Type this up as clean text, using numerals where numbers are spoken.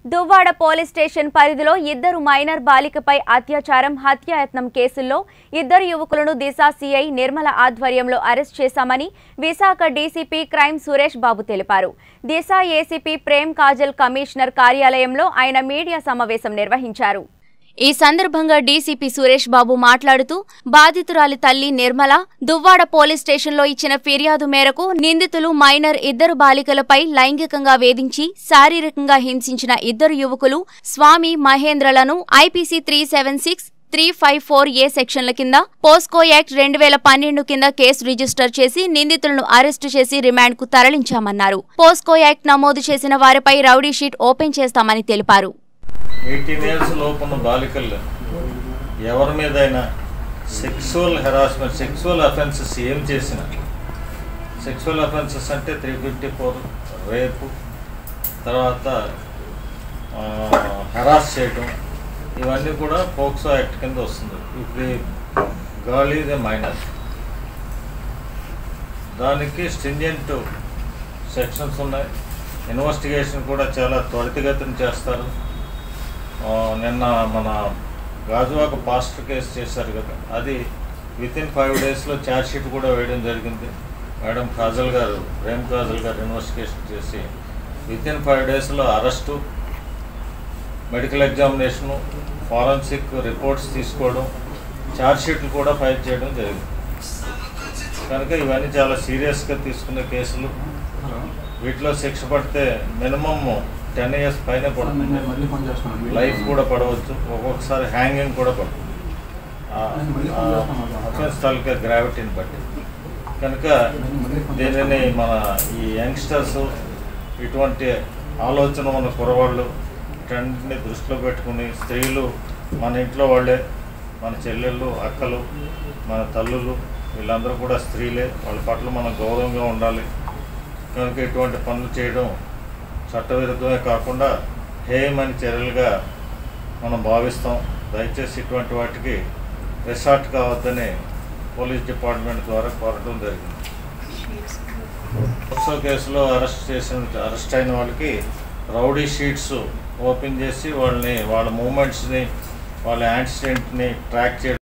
Duvvada police station పరిధిలో ఇద్దరు minor బాలికపై అత్యాచారం హత్యాయత్నం కేసుల్లో ఇద్దరు యువకులను దిశ సిఐ నిర్మల ఆధ్వర్యంలో అరెస్ట్ చేశామని విశాఖ డీసీపీ క్రైమ్ సురేష్ బాబు తెలిపారు. దిశ ఏసీపీ ప్రేమ్ కాజల్ కమిషనర్ కార్యాలయంలో ఆయన మీడియా సమావేశం నిర్వహించారు. ఈ సందర్భంగా డీసీపీ సురేష్ బాబు మాట్లాడుతూ బాధితురాలి తల్లి నిర్మల దువ్వాడ పోలీస్ స్టేషన్లో ఇచ్చిన ఫిర్యాదు మేరకు నిందితులు మైనర్ ఇద్దరు బాలికలపై లైంగికంగా వేధించి శారీరకంగా హింసించిన ఇద్దరు యువకులు స్వామి మహేంద్రలను ఐపీసీ 376 354A సెక్షన్ల కింద పోస్కో యాక్ట్ 2012 కింద కేసు రిజిస్టర్ చేసి నిందితులను అరెస్టు చేసి రిమాండ్కు తరలించామన్నారు. పోస్కో యాక్ట్ నమోదు చేసిన వారిపై రౌడీ షీట్ ఓపెన్ చేస్తామని తెలిపారు. 18 years లోపున్న బాలికలు ఎవరి మీదైనా సెక్సువల్ హెరాస్మెంట్ సెక్సువల్ అఫెన్సెస్ ఏం చేసినా సెక్సువల్ అఫెన్సెస్ అంటే 354 రేపు తర్వాత హెరాస్ చేయటం ఇవన్నీ కూడా పోక్సో యాక్ట్ కింద వస్తుంది. ఇప్పుడు గర్ల్ ఈజ్ ఏ మైనర్, దానికి స్ట్రింజెంట్ సెక్షన్స్ ఉన్నాయి. ఇన్వెస్టిగేషన్ కూడా చాలా త్వరితగతిన చేస్తారు. నిన్న మన గాజువాక పాస్టర్ కేసు చేశారు కదా, అది వితిన్ 5 daysలో ఛార్జ్ షీట్ కూడా వేయడం జరిగింది. మేడం కాజల్ గారు, ప్రేమ్ కాజల్ గారు ఇన్వెస్టిగేషన్ చేసి వితిన్ 5 daysలో arrest, medical examination, forensic reports తీసుకోవడం, ఛార్జ్ షీట్లు కూడా ఫైల్ చేయడం జరిగింది. కనుక ఇవన్నీ చాలా సీరియస్గా తీసుకునే కేసులు. వీటిలో శిక్ష పడితే మినిమమ్ 10 years పైన పడుతుంది, లైఫ్ కూడా పడవచ్చు, ఒక్కొక్కసారి హ్యాంగింగ్ కూడా పడుతుంది అఫెన్స్ తాలూకా గ్రావిటీని బట్టి. కనుక దీనిని మన ఈ యంగ్స్టర్స్, ఇటువంటి ఆలోచన ఉన్న కురవాళ్ళు వీటన్నిటిని దృష్టిలో పెట్టుకుని స్త్రీలు మన ఇంట్లో వాళ్ళే, మన చెల్లెళ్ళు, అక్కలు, మన తల్లులు వీళ్ళందరూ కూడా స్త్రీలే, వాళ్ళ పట్ల మనం గౌరవంగా ఉండాలి. కనుక ఇటువంటి పనులు చేయడం చట్టవిరుద్ధమే కాకుండా హేయమైన చర్యలుగా మనం భావిస్తాం. దయచేసి ఇటువంటి వాటికి రిసార్ట్ కావద్దని పోలీస్ డిపార్ట్మెంట్ ద్వారా కోరడం జరిగింది. పోక్సో కేసులో అరెస్ట్ అయిన వాళ్ళకి రౌడీ షీట్స్ ఓపెన్ చేసి వాళ్ళ మూమెంట్స్ని, వాళ్ళ యాక్సిడెంట్ని ట్రాక్ చేయడం